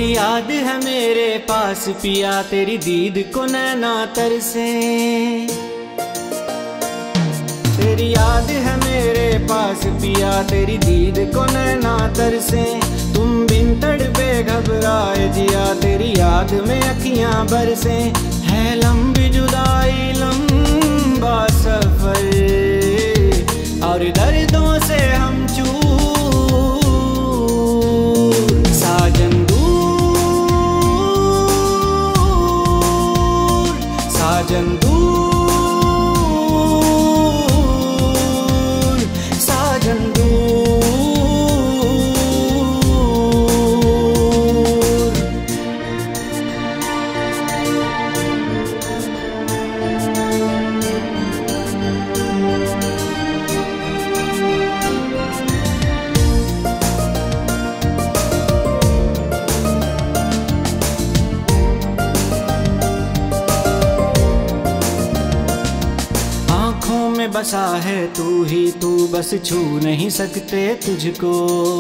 तेरी याद है मेरे पास पिया, तेरी दीद को नैना तरसे। तेरी याद है मेरे पास पिया, तेरी दीद को नैना तरसे। तुम बिन तड़पे घबराए जिया, तेरी याद में अखियां बरसे। है लंबी जुदाई लंबा सफर, और दर्दों से हम चूर। साजन दूर, साजन दूर, साजन दूर। बसा है तू ही तू, बस छू नहीं सकते तुझको।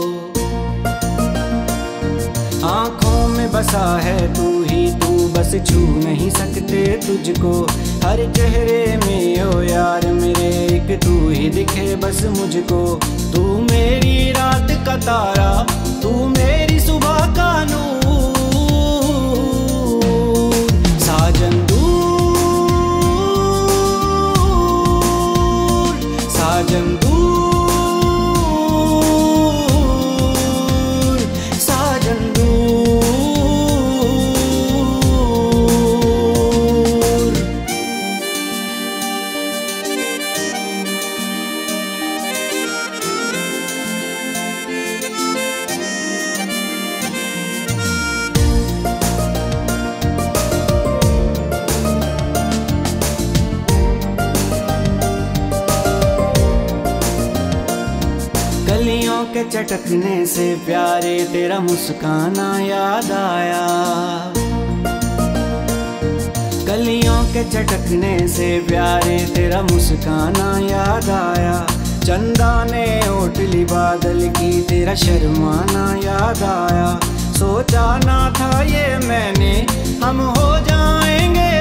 आँखों में बसा है तू ही तू, बस छू नहीं सकते तुझको। हर चेहरे में ओ यार मेरे, एक तू ही दिखे बस मुझको। तू मेरी रात का तारा, तू मेरी सुबह का नूर। साजन साजन दूर, साजन दूर। गलियों के चटकने से प्यारे तेरा मुस्काना याद आया। गलियों के चटकने से प्यारे तेरा मुस्काना याद आया। चंदा ने ओटली बादल की, तेरा शर्माना याद आया। सोचा ना था ये मैंने, हम हो जाएंगे